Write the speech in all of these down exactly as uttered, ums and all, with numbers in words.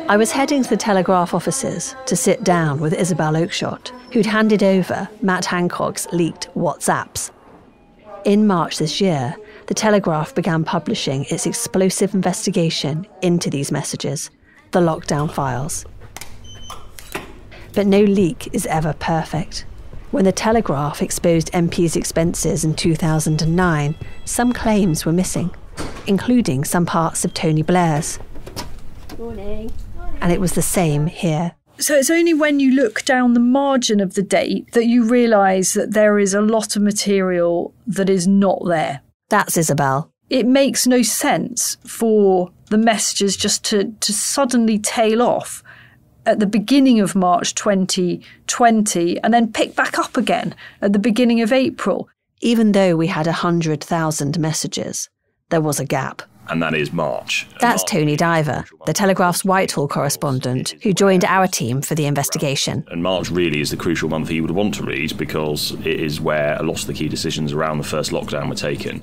I was heading to the Telegraph offices to sit down with Isabel Oakeshott, who'd handed over Matt Hancock's leaked WhatsApps. In March this year, the Telegraph began publishing its explosive investigation into these messages, the lockdown files. But no leak is ever perfect. When the Telegraph exposed M P's expenses in two thousand nine, some claims were missing, including some parts of Tony Blair's. Morning. And it was the same here. So it's only when you look down the margin of the date that you realise that there is a lot of material that is not there. That's Isabel. It makes no sense for the messages just to, to suddenly tail off at the beginning of March twenty twenty and then pick back up again at the beginning of April. Even though we had one hundred thousand messages, there was a gap. And that is March. That's Tony Diver, the Telegraph's Whitehall correspondent, who joined our team for the investigation. And March really is the crucial month he would want to read because it is where a lot of the key decisions around the first lockdown were taken.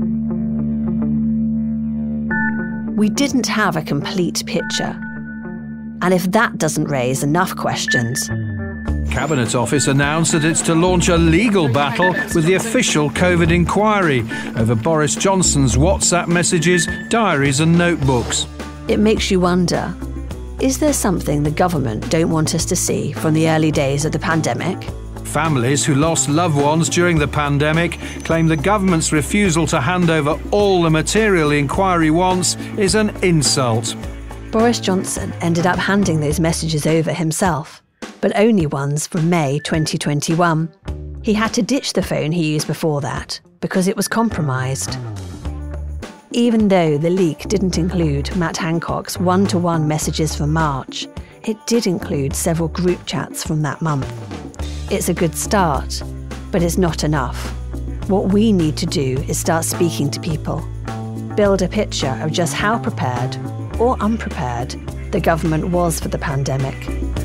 We didn't have a complete picture. And if that doesn't raise enough questions... Cabinet Office announced that it's to launch a legal battle with the official COVID inquiry over Boris Johnson's WhatsApp messages, diaries and notebooks. It makes you wonder, is there something the government don't want us to see from the early days of the pandemic? Families who lost loved ones during the pandemic claim the government's refusal to hand over all the material the inquiry wants is an insult. Boris Johnson ended up handing those messages over himself, but only ones from May twenty twenty-one. He had to ditch the phone he used before that because it was compromised. Even though the leak didn't include Matt Hancock's one-to-one messages from March, it did include several group chats from that month. It's a good start, but it's not enough. What we need to do is start speaking to people, build a picture of just how prepared or unprepared the government was for the pandemic.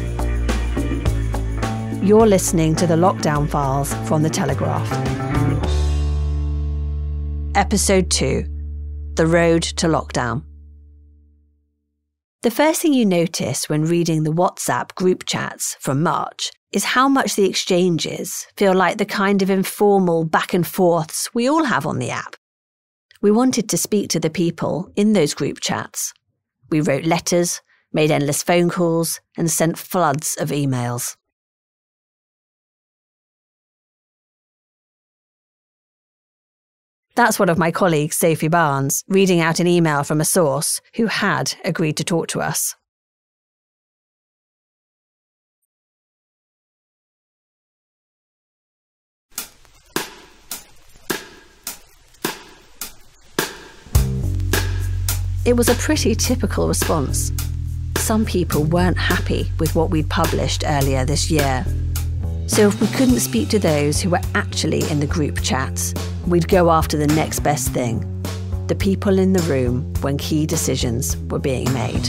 You're listening to the Lockdown Files from the Telegraph. Episode two, The Road to Lockdown. The first thing you notice when reading the WhatsApp group chats from March is how much the exchanges feel like the kind of informal back and forths we all have on the app. We wanted to speak to the people in those group chats. We wrote letters, made endless phone calls, and sent floods of emails. That's one of my colleagues, Sophie Barnes, reading out an email from a source who had agreed to talk to us. It was a pretty typical response. Some people weren't happy with what we'd published earlier this year. So if we couldn't speak to those who were actually in the group chats, we'd go after the next best thing, the people in the room when key decisions were being made.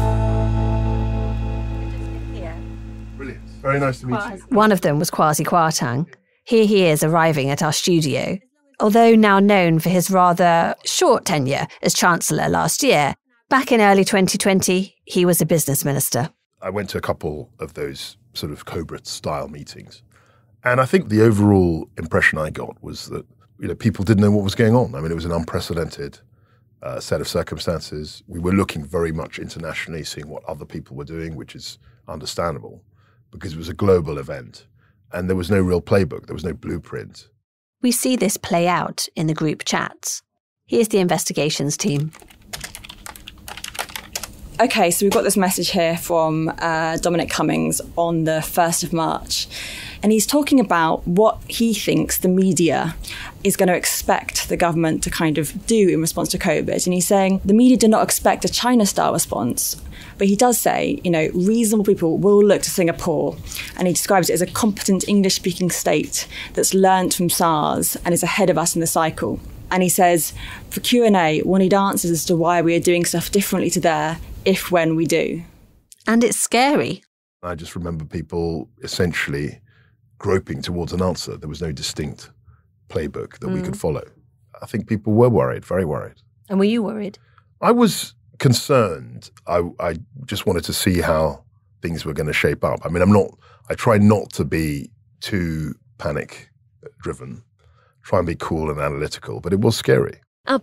Brilliant. Very nice to meet you. One of them was Kwasi Kwarteng. Here he is arriving at our studio. Although now known for his rather short tenure as Chancellor last year, back in early twenty twenty, he was a business minister. I went to a couple of those sort of Cobra-style meetings. And I think the overall impression I got was that, you know, people didn't know what was going on. I mean, it was an unprecedented uh, set of circumstances. We were looking very much internationally, seeing what other people were doing, which is understandable, because it was a global event. And there was no real playbook. There was no blueprint. We see this play out in the group chats. Here's the investigations team. Okay, so we've got this message here from uh, Dominic Cummings on the first of March. And he's talking about what he thinks the media is going to expect the government to kind of do in response to COVID. And he's saying the media do not expect a China-style response. But he does say, you know, reasonable people will look to Singapore. And he describes it as a competent English-speaking state that's learnt from SARS and is ahead of us in the cycle. And he says, for Q and A, we'll need answers as to why we are doing stuff differently to there, if when we do. And it's scary. I just remember people essentially groping towards an answer. There was no distinct playbook that mm. we could follow. I think people were worried, very worried. And were you worried? I was concerned. I, I just wanted to see how things were going to shape up. I mean, I'm not, I try not to be too panic driven, try and be cool and analytical, but it was scary. As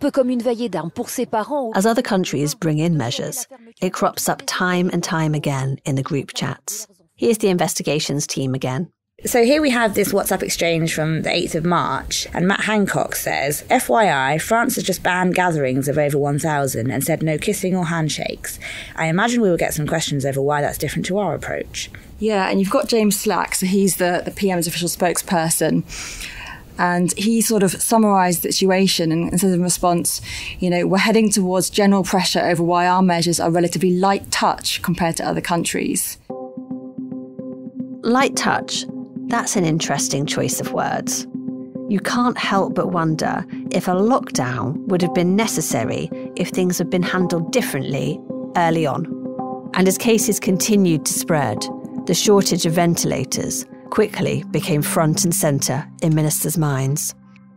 other countries bring in measures, it crops up time and time again in the group chats. Here's the investigations team again. So here we have this WhatsApp exchange from the eighth of March, and Matt Hancock says, F Y I, France has just banned gatherings of over one thousand and said no kissing or handshakes. I imagine we will get some questions over why that's different to our approach. Yeah, and you've got James Slack, so he's the, the P M's official spokesperson. And he sort of summarised the situation and, and said in response, you know, we're heading towards general pressure over why our measures are relatively light touch compared to other countries. Light touch, that's an interesting choice of words. You can't help but wonder if a lockdown would have been necessary if things had been handled differently early on. And as cases continued to spread, the shortage of ventilators quickly became front and centre in ministers' minds.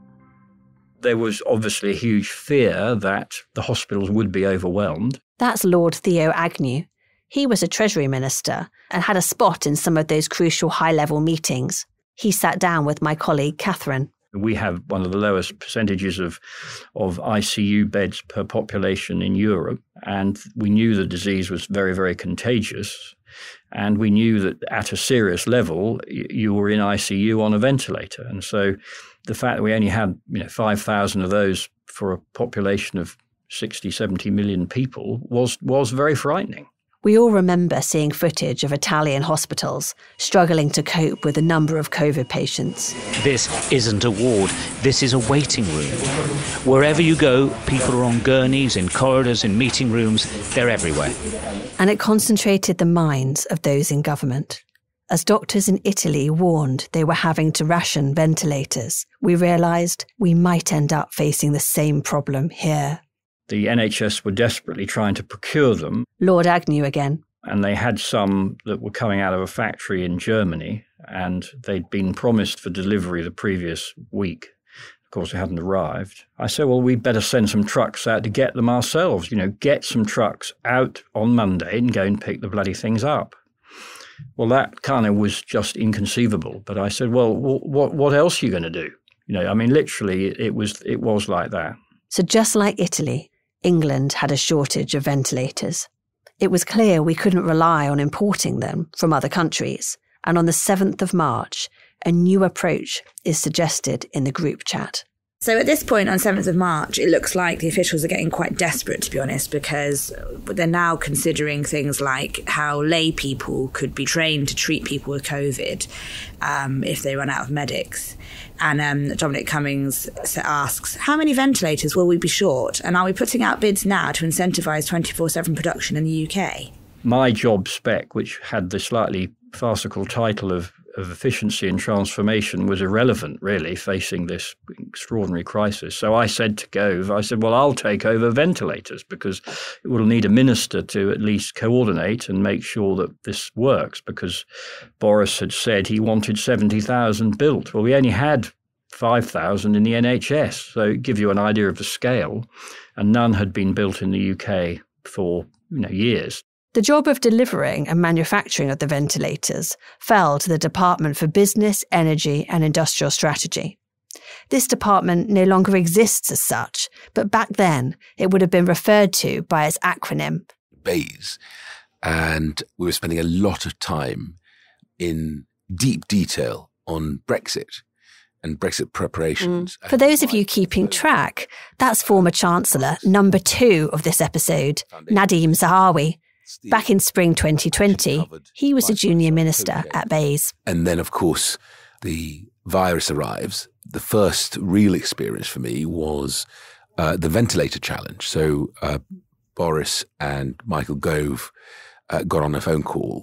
There was obviously a huge fear that the hospitals would be overwhelmed. That's Lord Theo Agnew. He was a Treasury Minister and had a spot in some of those crucial high-level meetings. He sat down with my colleague Catherine. We have one of the lowest percentages of, of I C U beds per population in Europe, and we knew the disease was very, very contagious. And we knew that at a serious level, you were in I C U on a ventilator. And so the fact that we only had, you know, five thousand of those for a population of sixty, seventy million people was was very frightening. We all remember seeing footage of Italian hospitals struggling to cope with the number of COVID patients. This isn't a ward, this is a waiting room. Wherever you go, people are on gurneys, in corridors, in meeting rooms, they're everywhere. And it concentrated the minds of those in government. As doctors in Italy warned they were having to ration ventilators, we realised we might end up facing the same problem here. The N H S were desperately trying to procure them. Lord Agnew again. And they had some that were coming out of a factory in Germany, and they'd been promised for delivery the previous week. Of course, they hadn't arrived. I said, well, we'd better send some trucks out to get them ourselves. You know, get some trucks out on Monday and go and pick the bloody things up. Well, that kind of was just inconceivable. But I said, well, what what else are you going to do? You know, I mean, literally, it was it was like that. So just like Italy, England had a shortage of ventilators. It was clear we couldn't rely on importing them from other countries. And on the seventh of March, a new approach is suggested in the group chat. So at this point on seventh of March, it looks like the officials are getting quite desperate, to be honest, because they're now considering things like how lay people could be trained to treat people with COVID um, if they run out of medics. And um, Dominic Cummings asks, how many ventilators will we be short? And are we putting out bids now to incentivise twenty-four seven production in the U K? My job spec, which had the slightly farcical title of of efficiency and transformation, was irrelevant, really, facing this extraordinary crisis. So I said to Gove, I said, well, I'll take over ventilators because it will need a minister to at least coordinate and make sure that this works, because Boris had said he wanted seventy thousand built. Well, we only had five thousand in the N H S, so give you an idea of the scale, and none had been built in the U K for, you know, years. The job of delivering and manufacturing of the ventilators fell to the Department for Business, Energy and Industrial Strategy. This department no longer exists as such, but back then it would have been referred to by its acronym. BEIS. And we were spending a lot of time in deep detail on Brexit and Brexit preparations. Mm. For those of you keeping track, that's former Chancellor number two of this episode, Nadhim Zahawi. Back in spring twenty twenty, he was a junior minister at BEIS. And then, of course, the virus arrives. The first real experience for me was uh, the ventilator challenge. So uh, Boris and Michael Gove uh, got on a phone call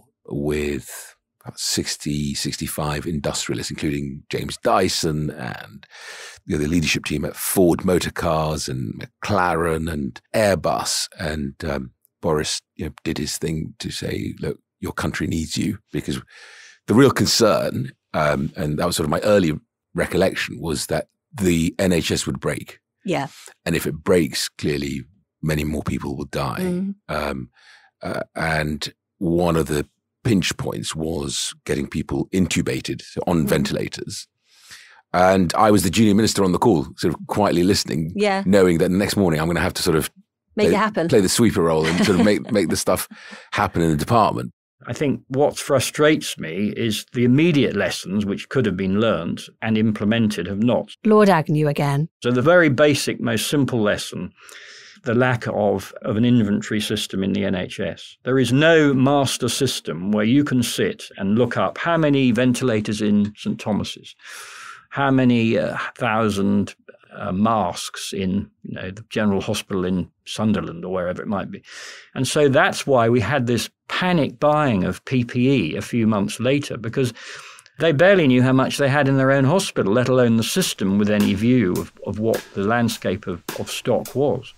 with about sixty, sixty-five industrialists, including James Dyson and you know, the leadership team at Ford Motor Cars and McLaren and Airbus. And um, Boris you know, did his thing to say, look, your country needs you, because the real concern, um, and that was sort of my early recollection, was that the N H S would break. Yeah. And if it breaks, clearly many more people will die. Mm. Um, uh, and one of the pinch points was getting people intubated, so on mm. ventilators. And I was the junior minister on the call, sort of quietly listening, yeah. knowing that the next morning I'm going to have to sort of make play, it happen, play the sweeper role and sort of make, make the stuff happen in the department. I think what frustrates me is the immediate lessons which could have been learned and implemented have not. Lord Agnew again. So the very basic, most simple lesson, the lack of, of an inventory system in the N H S. There is no master system where you can sit and look up how many ventilators in St Thomas's, how many uh, thousand uh, masks in you know the General Hospital in Sunderland or wherever it might be. And so that's why we had this panic buying of P P E a few months later, because they barely knew how much they had in their own hospital, let alone the system with any view of, of what the landscape of, of stock was.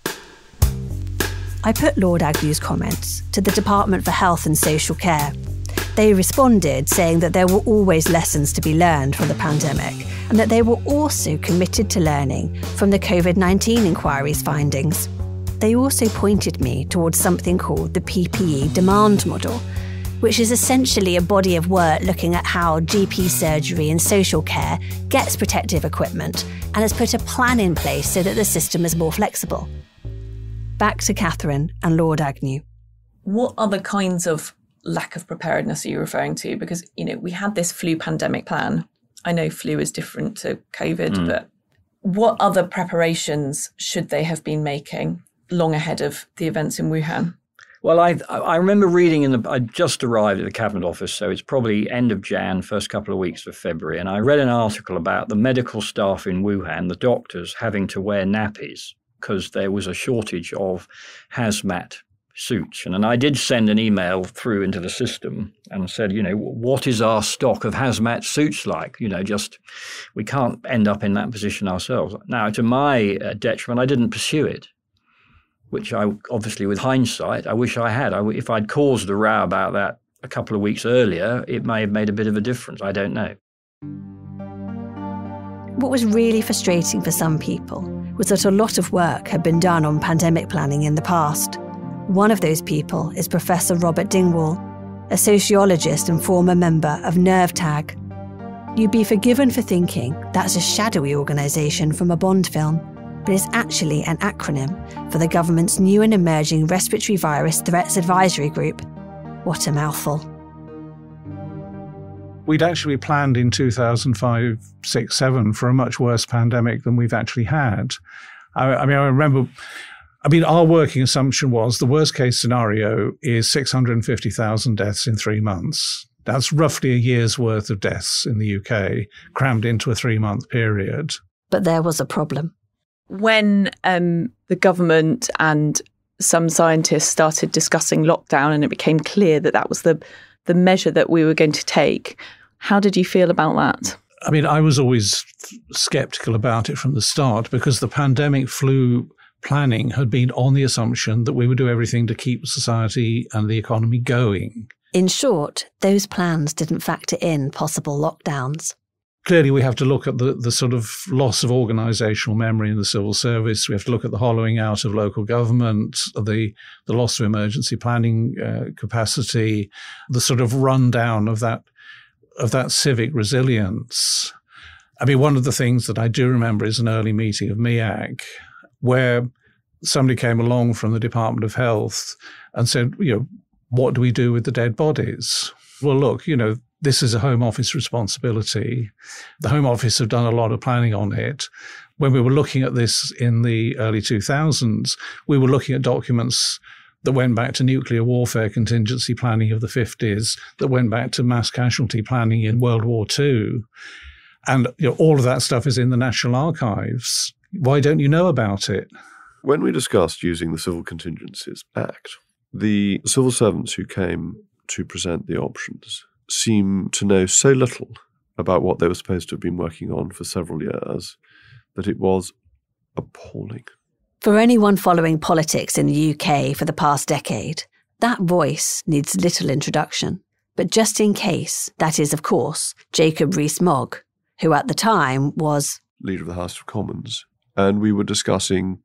I put Lord Agnew's comments to the Department for Health and Social Care. They responded saying that there were always lessons to be learned from the pandemic and that they were also committed to learning from the COVID nineteen inquiry's findings. They also pointed me towards something called the P P E demand model, which is essentially a body of work looking at how G P surgery and social care gets protective equipment and has put a plan in place so that the system is more flexible. Back to Catherine and Lord Agnew. What other kinds of lack of preparedness are you referring to? Because, you know, we had this flu pandemic plan. I know flu is different to COVID, mm. but what other preparations should they have been making long ahead of the events in Wuhan? Well, I I remember reading in the, I just arrived at the Cabinet Office, so it's probably end of Jan, first couple of weeks of February, and I read an article about the medical staff in Wuhan, the doctors having to wear nappies because there was a shortage of hazmat suits. And, and I did send an email through into the system and said, you know, what is our stock of hazmat suits like? You know, just, we can't end up in that position ourselves. Now, to my uh, detriment, I didn't pursue it, which I obviously, with hindsight, I wish I had. I, if I'd caused a row about that a couple of weeks earlier, it may have made a bit of a difference. I don't know. What was really frustrating for some people was that a lot of work had been done on pandemic planning in the past. One of those people is Professor Robert Dingwall, a sociologist and former member of NERVTAG. You'd be forgiven for thinking that's a shadowy organisation from a Bond film, but it's actually an acronym for the government's new and emerging Respiratory Virus Threats Advisory Group. What a mouthful. We'd actually planned in two thousand five, six, seven for a much worse pandemic than we've actually had. I, I mean, I remember, I mean, our working assumption was the worst case scenario is six hundred fifty thousand deaths in three months. That's roughly a year's worth of deaths in the U K, crammed into a three-month period. But there was a problem. When um, the government and some scientists started discussing lockdown and it became clear that that was the, the measure that we were going to take, how did you feel about that? I mean, I was always sceptical about it from the start because the pandemic flu planning had been on the assumption that we would do everything to keep society and the economy going. In short, those plans didn't factor in possible lockdowns. Clearly, we have to look at the, the sort of loss of organisational memory in the civil service. We have to look at the hollowing out of local government, the, the loss of emergency planning uh, capacity, the sort of rundown of that of that civic resilience. I mean, one of the things that I do remember is an early meeting of M I A C where somebody came along from the Department of Health and said, you know, what do we do with the dead bodies? Well, look, you know, this is a Home Office responsibility. The Home Office have done a lot of planning on it. When we were looking at this in the early two thousands, we were looking at documents that went back to nuclear warfare contingency planning of the fifties, that went back to mass casualty planning in World War Two. And you know, all of that stuff is in the National Archives. Why don't you know about it? When we discussed using the Civil Contingencies Act, the civil servants who came to present the options seem to know so little about what they were supposed to have been working on for several years that it was appalling. For anyone following politics in the U K for the past decade, that voice needs little introduction. But just in case, that is, of course, Jacob Rees-Mogg, who at the time was Leader of the House of Commons. And we were discussing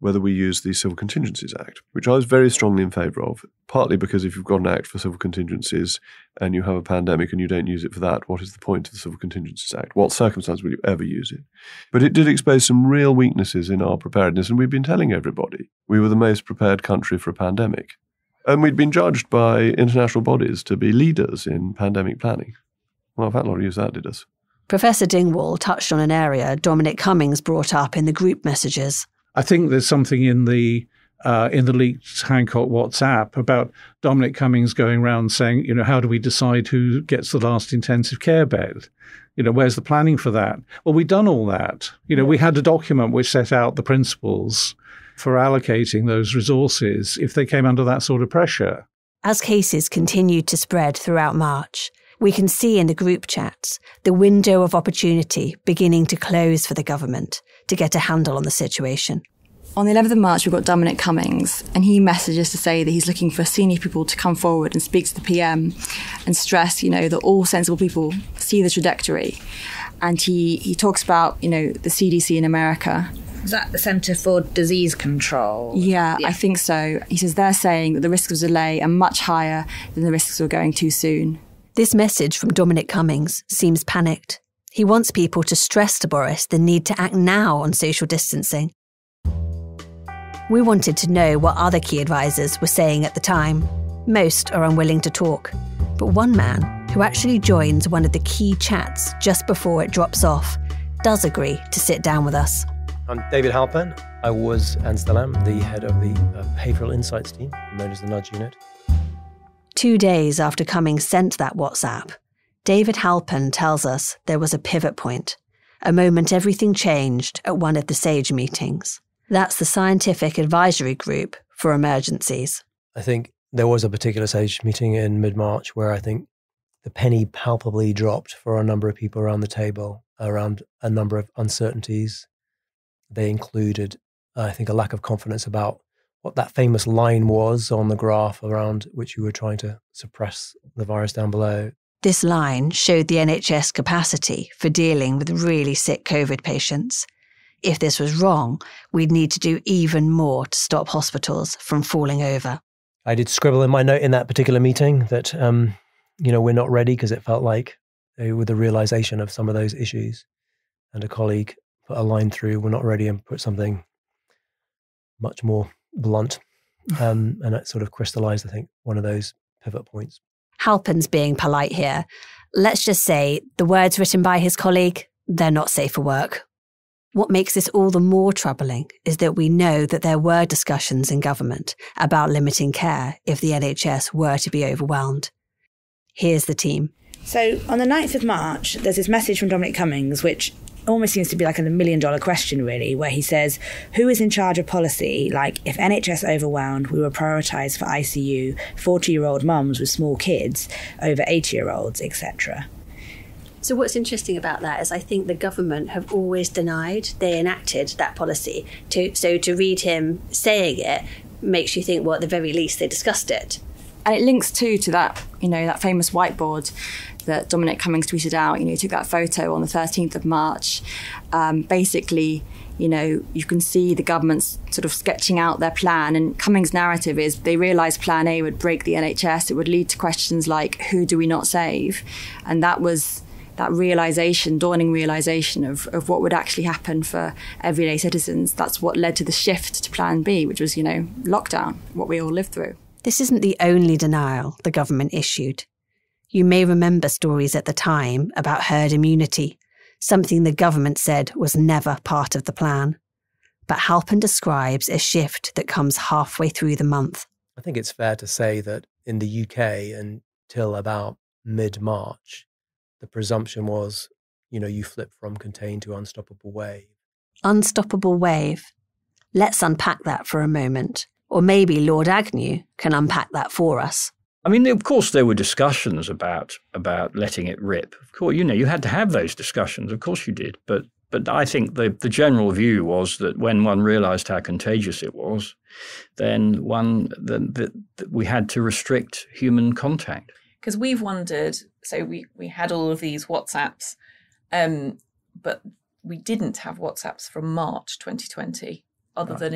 whether we use the Civil Contingencies Act, which I was very strongly in favour of, partly because if you've got an act for civil contingencies and you have a pandemic and you don't use it for that, what is the point of the Civil Contingencies Act? What circumstance will you ever use it? But it did expose some real weaknesses in our preparedness, and we've been telling everybody we were the most prepared country for a pandemic. And we'd been judged by international bodies to be leaders in pandemic planning. Well, I've had a lot of use that, did us. Professor Dingwall touched on an area Dominic Cummings brought up in the group messages. I think there's something in the uh, in the leaked Hancock WhatsApp about Dominic Cummings going around saying, you know, how do we decide who gets the last intensive care bed? You know, where's the planning for that? Well, we've done all that. You know, we had a document which set out the principles for allocating those resources if they came under that sort of pressure. As cases continued to spread throughout March, we can see in the group chats the window of opportunity beginning to close for the government to get a handle on the situation. On the eleventh of March, we've got Dominic Cummings, and he messages to say that he's looking for senior people to come forward and speak to the P M and stress, you know, that all sensible people see the trajectory. And he, he talks about, you know, the C D C in America. Is that the Centre for Disease Control? Yeah, yeah, I think so. He says they're saying that the risks of delay are much higher than the risks of going too soon. This message from Dominic Cummings seems panicked. He wants people to stress to Boris the need to act now on social distancing. We wanted to know what other key advisors were saying at the time. Most are unwilling to talk. But one man, who actually joins one of the key chats just before it drops off, does agree to sit down with us. I'm David Halpern. I was and still am the head of the uh, Behavioural Insights team, known as the Nudge Unit. Two days after Cummings sent that WhatsApp, David Halpern tells us there was a pivot point, a moment everything changed at one of the SAGE meetings. That's the Scientific Advisory Group for Emergencies. I think there was a particular SAGE meeting in mid-March where I think the penny palpably dropped for a number of people around the table around a number of uncertainties. They included, I think, a lack of confidence about what that famous line was on the graph around which you were trying to suppress the virus down below. This line showed the N H S capacity for dealing with really sick COVID patients. If this was wrong, we'd need to do even more to stop hospitals from falling over. I did scribble in my note in that particular meeting that, um, you know, we're not ready because it felt like uh, with the realization of some of those issues. And a colleague put a line through, we're not ready, and put something much more blunt. Um, and that sort of crystallized, I think, one of those pivot points. Halpern's being polite here. Let's just say the words written by his colleague, they're not safe for work. What makes this all the more troubling is that we know that there were discussions in government about limiting care if the N H S were to be overwhelmed. Here's the team. So on the ninth of March, there's this message from Dominic Cummings, which almost seems to be like a million dollar question, really, where he says, who is in charge of policy? Like, if N H S overwhelmed, we will prioritise for I C U forty-year-old mums with small kids over eighty-year-olds, et cetera. So what's interesting about that is I think the government have always denied they enacted that policy. To, so to read him saying it makes you think, well, at the very least, they discussed it. And it links too to that, you know, that famous whiteboard that Dominic Cummings tweeted out. You know, he took that photo on the thirteenth of March. Um, basically, you know, you can see the government's sort of sketching out their plan. And Cummings' narrative is they realised Plan A would break the N H S. It would lead to questions like, who do we not save? And that was that realisation, dawning realisation of, of what would actually happen for everyday citizens. That's what led to the shift to Plan B, which was, you know, lockdown, what we all lived through. This isn't the only denial the government issued. You may remember stories at the time about herd immunity, something the government said was never part of the plan. But Halpern describes a shift that comes halfway through the month. I think it's fair to say that in the U K until about mid-March, the presumption was, you know, you flip from contained to unstoppable wave. Unstoppable wave. Let's unpack that for a moment. Or maybe Lord Agnew can unpack that for us. I mean, of course, there were discussions about about letting it rip. Of course, you know, you had to have those discussions. Of course you did. But but I think the, the general view was that when one realised how contagious it was, then one that the, the, we had to restrict human contact. Because we've wondered, so we, we had all of these WhatsApps, um, but we didn't have WhatsApps from March twenty twenty, other right. than in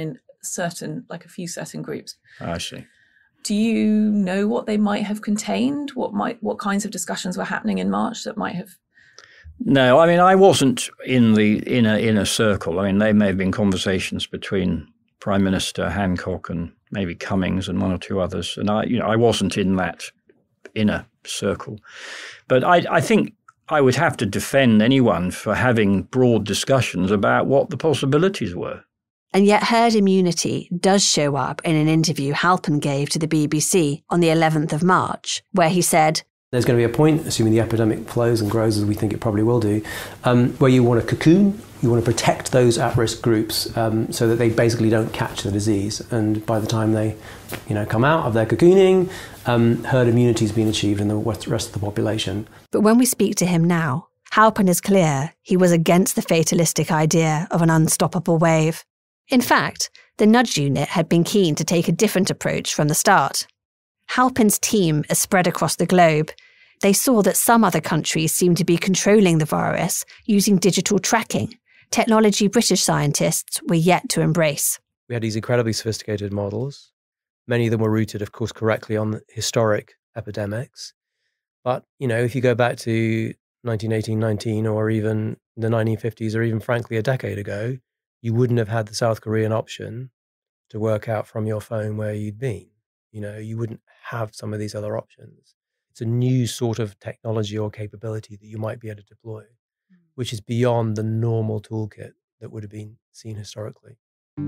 certain, like a few certain groups. I see. Do you know what they might have contained? What might, what kinds of discussions were happening in March that might have? No, I mean, I wasn't in the inner inner circle. I mean, they may have been conversations between Prime Minister Hancock and maybe Cummings and one or two others, and I, you know, I wasn't in that inner circle. But I, I think I would have to defend anyone for having broad discussions about what the possibilities were. And yet herd immunity does show up in an interview Halpin gave to the B B C on the eleventh of March, where he said, "There's going to be a point, assuming the epidemic flows and grows as we think it probably will do, um, where you want to cocoon, you want to protect those at-risk groups um, so that they basically don't catch the disease. And by the time they, you know, come out of their cocooning, um, herd immunity has been achieved in the rest of the population." But when we speak to him now, Halpin is clear he was against the fatalistic idea of an unstoppable wave. In fact, the Nudge Unit had been keen to take a different approach from the start. Halpin's team is spread across the globe. They saw that some other countries seemed to be controlling the virus using digital tracking, technology British scientists were yet to embrace. We had these incredibly sophisticated models. Many of them were rooted, of course, correctly on historic epidemics. But, you know, if you go back to nineteen eighteen nineteen or even the nineteen fifties or even, frankly, a decade ago, you wouldn't have had the South Korean option to work out from your phone where you'd been. You know, you wouldn't have some of these other options. It's a new sort of technology or capability that you might be able to deploy, which is beyond the normal toolkit that would have been seen historically.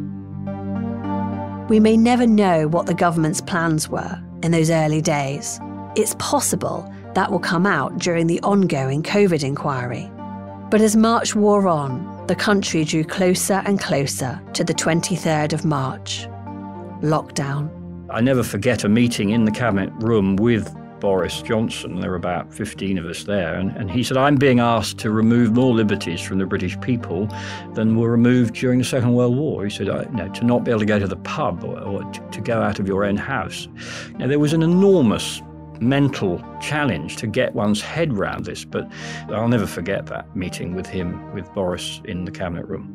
We may never know what the government's plans were in those early days. It's possible that will come out during the ongoing COVID inquiry. But as March wore on, the country drew closer and closer to the twenty-third of March. Lockdown. I never forget a meeting in the cabinet room with Boris Johnson. There were about fifteen of us there, and, and he said, "I'm being asked to remove more liberties from the British people than were removed during the Second World War." He said, I, you know, to not be able to go to the pub or, or to, to go out of your own house. Now, there was an enormous mental challenge to get one's head round this, but I'll never forget that meeting with him, with Boris, in the cabinet room.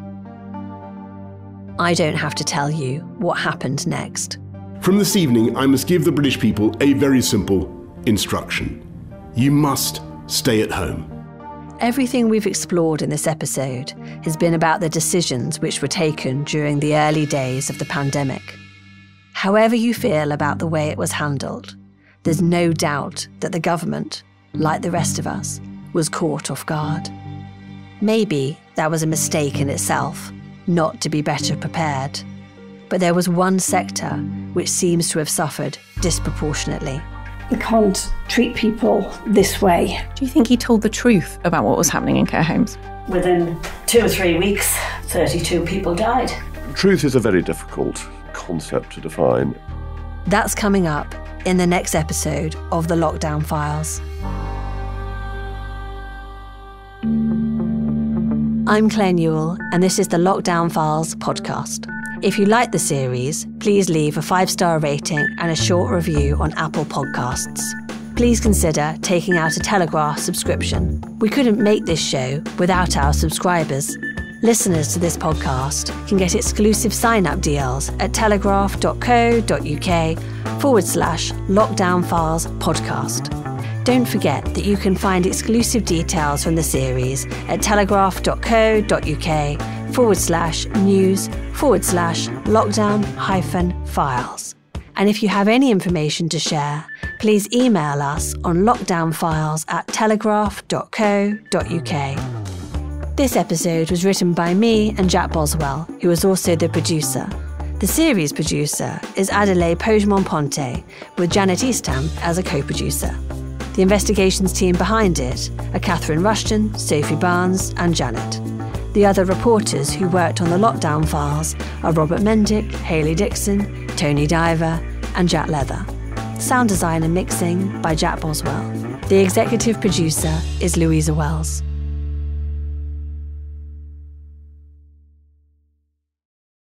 I don't have to tell you what happened next. From this evening, I must give the British people a very simple instruction. You must stay at home. Everything we've explored in this episode has been about the decisions which were taken during the early days of the pandemic. However you feel about the way it was handled, there's no doubt that the government, like the rest of us, was caught off guard. Maybe that was a mistake in itself, not to be better prepared. But there was one sector which seems to have suffered disproportionately. You can't treat people this way. Do you think he told the truth about what was happening in care homes? Within two or three weeks, thirty-two people died. Truth is a very difficult concept to define. That's coming up in the next episode of The Lockdown Files. I'm Claire Newell, and this is the Lockdown Files podcast. If you like the series, please leave a five-star rating and a short review on Apple Podcasts. Please consider taking out a Telegraph subscription. We couldn't make this show without our subscribers. Listeners to this podcast can get exclusive sign-up deals at telegraph.co.uk forward slash Lockdown Files podcast. Don't forget that you can find exclusive details from the series at telegraph.co.uk forward slash news forward slash lockdown hyphen files. And if you have any information to share, please email us on lockdownfiles at telegraph.co.uk. This episode was written by me and Jack Boswell, who is also the producer. The series producer is Adelaide Pogemont-Ponte, with Janet Eastham as a co-producer. The investigations team behind it are Catherine Rushton, Sophie Barnes and Janet. The other reporters who worked on the Lockdown Files are Robert Mendick, Hayley Dixon, Tony Diver and Jack Leather. Sound design and mixing by Jack Boswell. The executive producer is Louisa Wells.